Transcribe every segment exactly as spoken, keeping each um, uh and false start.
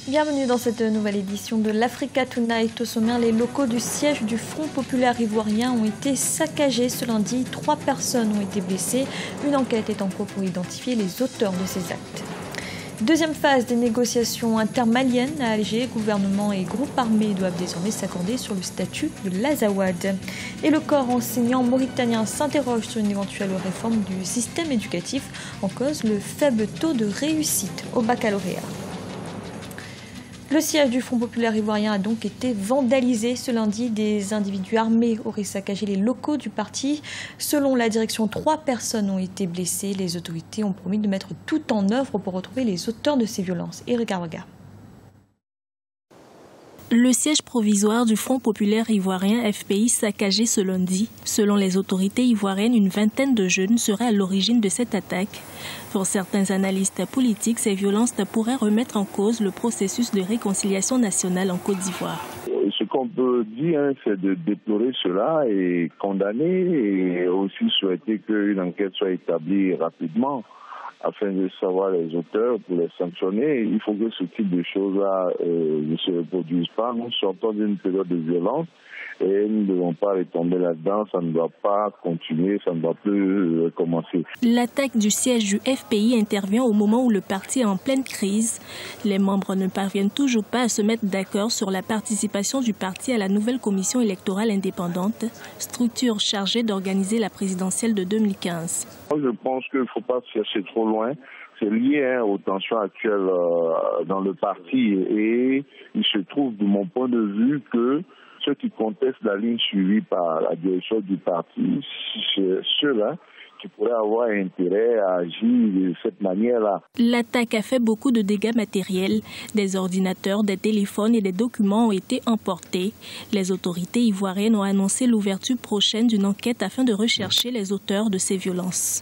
Bienvenue dans cette nouvelle édition de l'Africa Tonight. Au sommaire, les locaux du siège du Front populaire ivoirien ont été saccagés ce lundi. Trois personnes ont été blessées. Une enquête est en cours pour identifier les auteurs de ces actes. Deuxième phase des négociations intermaliennes à Alger. Gouvernement et groupes armés doivent désormais s'accorder sur le statut de l'Azawad. Et le corps enseignant mauritanien s'interroge sur une éventuelle réforme du système éducatif. En cause, le faible taux de réussite au baccalauréat. Le siège du Front populaire ivoirien a donc été vandalisé ce lundi. Des individus armés auraient saccagé les locaux du parti. Selon la direction, trois personnes ont été blessées. Les autorités ont promis de mettre tout en œuvre pour retrouver les auteurs de ces violences. Eric Arwaga. Le siège provisoire du Front populaire ivoirien F P I saccagé ce lundi. Selon les autorités ivoiriennes, une vingtaine de jeunes seraient à l'origine de cette attaque. Pour certains analystes politiques, ces violences pourraient remettre en cause le processus de réconciliation nationale en Côte d'Ivoire. Ce qu'on peut dire, hein, c'est de déplorer cela et condamner et aussi souhaiter qu'une enquête soit établie rapidement afin de savoir les auteurs pour les sanctionner. Il faut que ce type de choses-là euh, ne se reproduisent pas. Nous sortons d'une période de violence et nous ne devons pas retomber là-dedans. Ça ne doit pas continuer, ça ne doit plus recommencer. L'attaque du siège du F P I intervient au moment où le parti est en pleine crise. Les membres ne parviennent toujours pas à se mettre d'accord sur la participation du parti à la nouvelle commission électorale indépendante, structure chargée d'organiser la présidentielle de deux mille quinze. Je pense qu'il ne faut pas chercher trop loin. C'est lié hein, aux tensions actuelles euh, dans le parti et il se trouve, de mon point de vue, que ceux qui contestent la ligne suivie par la direction du parti, c'est ceux-là qui pourraient avoir intérêt à agir de cette manière-là. L'attaque a fait beaucoup de dégâts matériels. Des ordinateurs, des téléphones et des documents ont été emportés. Les autorités ivoiriennes ont annoncé l'ouverture prochaine d'une enquête afin de rechercher les auteurs de ces violences.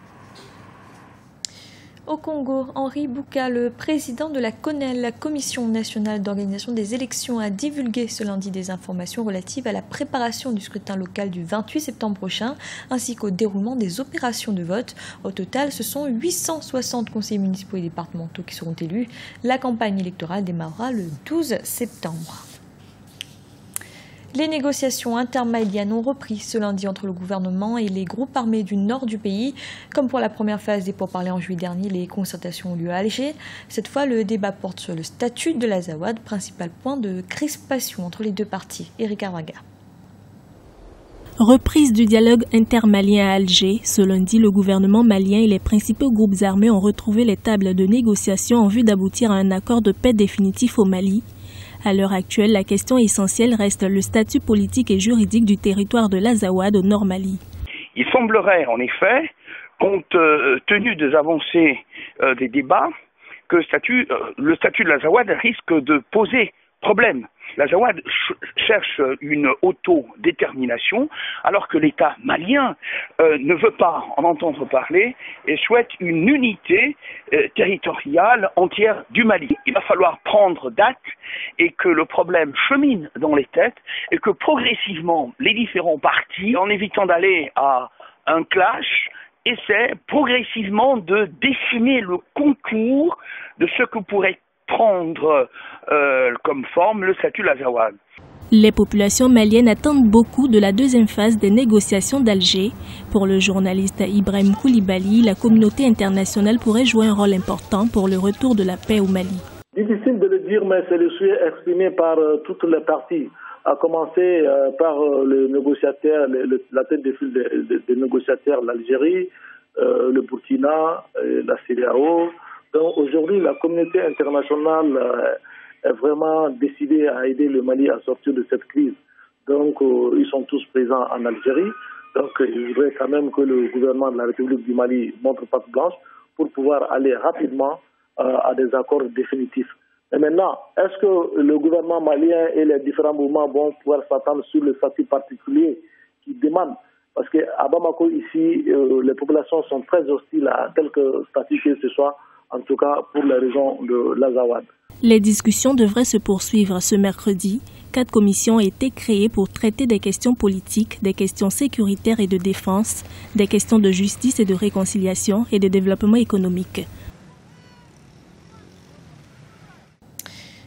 Au Congo, Henri Bouka, le président de la C O N E L, la Commission nationale d'organisation des élections, a divulgué ce lundi des informations relatives à la préparation du scrutin local du vingt-huit septembre prochain, ainsi qu'au déroulement des opérations de vote. Au total, ce sont huit cent soixante conseillers municipaux et départementaux qui seront élus. La campagne électorale démarrera le douze septembre. Les négociations intermaliennes ont repris ce lundi entre le gouvernement et les groupes armés du nord du pays. Comme pour la première phase des pourparlers en juillet dernier, les concertations ont lieu à Alger. Cette fois, le débat porte sur le statut de l'Azawad, principal point de crispation entre les deux parties. Eric Arwaga. Reprise du dialogue intermalien à Alger. Ce lundi, le gouvernement malien et les principaux groupes armés ont retrouvé les tables de négociation en vue d'aboutir à un accord de paix définitif au Mali. À l'heure actuelle, la question essentielle reste le statut politique et juridique du territoire de l'Azawad au Nord Mali. Il semblerait en effet, compte tenu des avancées euh, des débats, que le statut, euh, le statut de l'Azawad risque de poser problème. L'Azawad ch- cherche une autodétermination alors que l'État malien euh, ne veut pas en entendre parler et souhaite une unité euh, territoriale entière du Mali. Il va falloir prendre date et que le problème chemine dans les têtes et que progressivement les différents partis, en évitant d'aller à un clash, essaient progressivement de dessiner le contour de ce que pourrait prendre euh, comme forme le statut de l'Azawad. Les populations maliennes attendent beaucoup de la deuxième phase des négociations d'Alger. Pour le journaliste Ibrahim Koulibaly, la communauté internationale pourrait jouer un rôle important pour le retour de la paix au Mali. Difficile de le dire, mais c'est le souhait exprimé par euh, toutes les parties, à commencer euh, par euh, le négociateur, le, le, la tête de file des de, de négociateurs, l'Algérie, euh, le Burkina, euh, la C D A O. Donc aujourd'hui, la communauté internationale euh, est vraiment décidée à aider le Mali à sortir de cette crise. Donc euh, ils sont tous présents en Algérie. Donc euh, je voudrais quand même que le gouvernement de la République du Mali montre patte blanche pour pouvoir aller rapidement euh, à des accords définitifs. Et maintenant, est-ce que le gouvernement malien et les différents mouvements vont pouvoir s'attendre sur le statut particulier qu'ils demandent? Parce qu'à Bamako, ici, euh, les populations sont très hostiles à quelque statut que ce soit, en tout cas pour la région de l'Azawad. Les discussions devraient se poursuivre ce mercredi. Quatre commissions ont été créées pour traiter des questions politiques, des questions sécuritaires et de défense, des questions de justice et de réconciliation et de développement économique.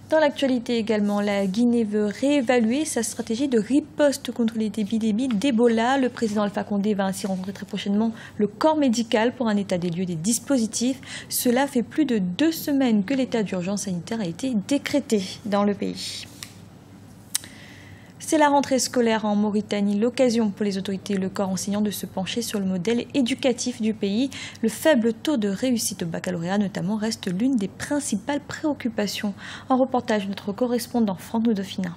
Dans l'actualité également, la Guinée veut réévaluer sa stratégie de riposte contre les épidémies d'Ebola. Le président Alpha Condé va ainsi rencontrer très prochainement le corps médical pour un état des lieux des dispositifs. Cela fait plus de deux semaines que l'état d'urgence sanitaire a été décrété dans le pays. C'est la rentrée scolaire en Mauritanie, l'occasion pour les autorités et le corps enseignant de se pencher sur le modèle éducatif du pays. Le faible taux de réussite au baccalauréat notamment reste l'une des principales préoccupations. Un reportage de notre correspondant Franck Noudofina.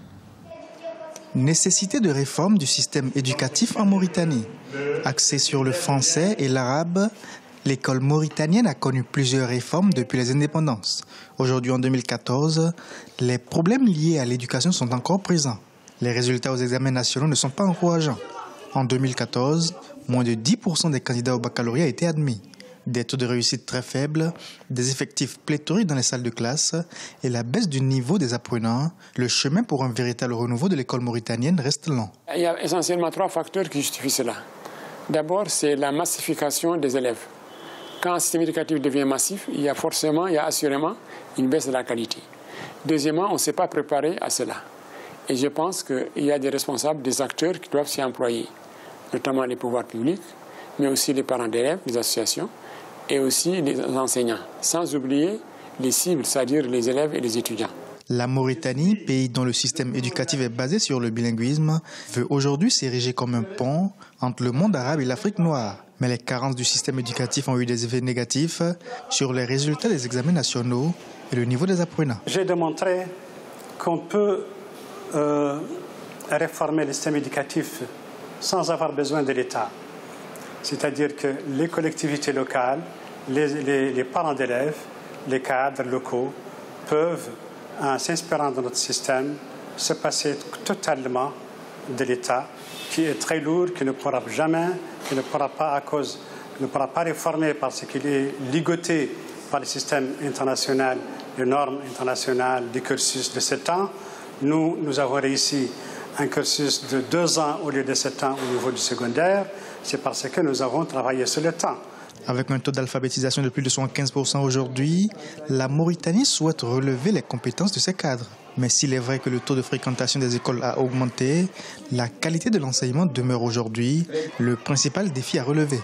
Nécessité de réforme du système éducatif en Mauritanie. Axé sur le français et l'arabe, l'école mauritanienne a connu plusieurs réformes depuis les indépendances. Aujourd'hui, en deux mille quatorze, les problèmes liés à l'éducation sont encore présents. Les résultats aux examens nationaux ne sont pas encourageants. En deux mille quatorze, moins de dix pour cent des candidats au baccalauréat étaient admis. Des taux de réussite très faibles, des effectifs pléthoriques dans les salles de classe et la baisse du niveau des apprenants, le chemin pour un véritable renouveau de l'école mauritanienne reste long. Il y a essentiellement trois facteurs qui justifient cela. D'abord, c'est la massification des élèves. Quand un système éducatif devient massif, il y a forcément, il y a assurément une baisse de la qualité. Deuxièmement, on ne s'est pas préparé à cela. Et je pense qu'il y a des responsables, des acteurs qui doivent s'y employer, notamment les pouvoirs publics, mais aussi les parents d'élèves, les associations, et aussi les enseignants, sans oublier les cibles, c'est-à-dire les élèves et les étudiants. La Mauritanie, pays dont le système éducatif est basé sur le bilinguisme, veut aujourd'hui s'ériger comme un pont entre le monde arabe et l'Afrique noire. Mais les carences du système éducatif ont eu des effets négatifs sur les résultats des examens nationaux et le niveau des apprenants. J'ai démontré qu'on peut Euh, réformer le système éducatif sans avoir besoin de l'État. C'est-à-dire que les collectivités locales, les, les, les parents d'élèves, les cadres locaux peuvent, en s'inspirant de notre système, se passer totalement de l'État, qui est très lourd, qui ne pourra jamais, qui ne pourra pas à cause, ne pourra pas réformer parce qu'il est ligoté par le système international, les normes internationales du cursus de sept ans. Nous, nous avons réussi un cursus de deux ans au lieu de sept ans au niveau du secondaire. C'est parce que nous avons travaillé sur le temps. Avec un taux d'alphabétisation de plus de soixante-quinze pour cent aujourd'hui, la Mauritanie souhaite relever les compétences de ses cadres. Mais s'il est vrai que le taux de fréquentation des écoles a augmenté, la qualité de l'enseignement demeure aujourd'hui le principal défi à relever.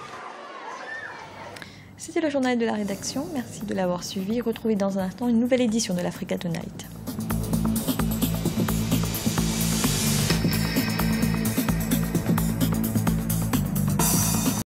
C'était le journal de la rédaction. Merci de l'avoir suivi. Retrouvez dans un instant une nouvelle édition de l'Africa Tonight.